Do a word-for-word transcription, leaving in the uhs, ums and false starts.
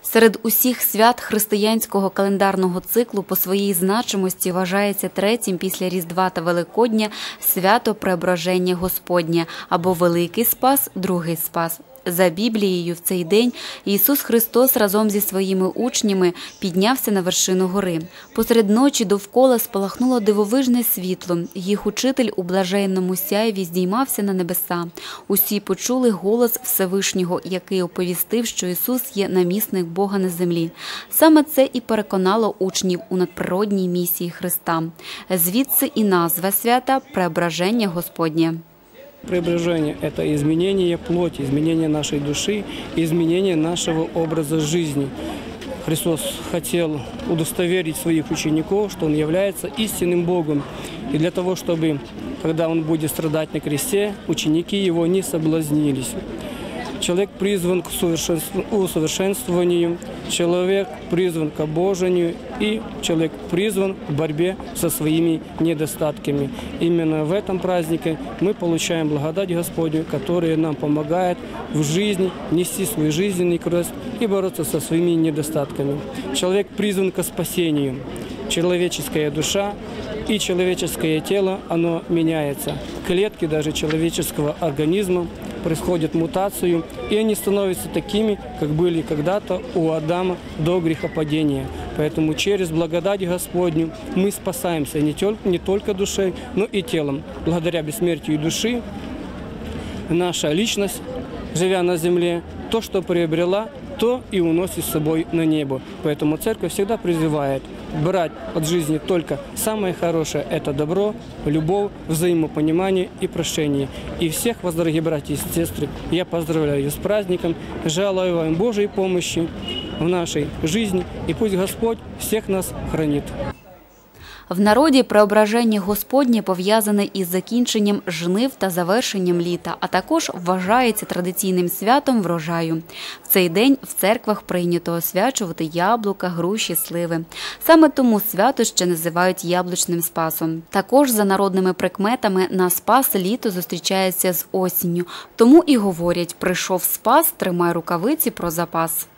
Серед усіх свят християнського календарного циклу по своїй значимості вважається третім після Різдва та Великодня свято Преображення Господнє або Великий Спас, Другий Спас. За Біблією в цей день Ісус Христос разом зі своїми учнями піднявся на вершину гори. Посеред ночі довкола спалахнуло дивовижне світло. Їх учитель у блаженному сяйві здіймався на небеса. Усі почули голос Всевишнього, який оповістив, що Ісус є намісник Бога на землі. Саме це і переконало учнів у надприродній місії Христа. Звідси і назва свята Преображення Господнє. Преображение – это изменение плоти, изменение нашей души, изменение нашего образа жизни. Христос хотел удостоверить своих учеников, что Он является истинным Богом. И для того, чтобы, когда Он будет страдать на кресте, ученики Его не соблазнились. Человек призван к усовершенствованию, человек призван к обожению, и человек призван к борьбе со своими недостатками. Именно в этом празднике мы получаем благодать Господню, которая нам помогает в жизни нести свой жизненный крест и бороться со своими недостатками. Человек призван к спасению. Человеческая душа и человеческое тело, оно меняется. Клетки даже человеческого организма происходит мутацию, и они становятся такими, как были когда-то у Адама до грехопадения. Поэтому через благодать Господню мы спасаемся не только душой, но и телом. Благодаря бессмертию души наша личность, живя на земле, то, что приобрела, то и уносит с собой на небо. Поэтому Церковь всегда призывает брать от жизни только самое хорошее – это добро, любовь, взаимопонимание и прощение. И всех вас, дорогие братья и сестры, я поздравляю с праздником, желаю вам Божьей помощи в нашей жизни, и пусть Господь всех нас хранит. В народі Преображення Господнє пов'язане із закінченням жнив та завершенням літа, а також вважається традиційним святом врожаю. В цей день в церквах прийнято освячувати яблука, груші, сливи. Саме тому свято ще називають Яблучним Спасом. Також за народними прикметами на Спас літо зустрічається з осінню. Тому і говорять: прийшов Спас, тримай рукавиці про запас.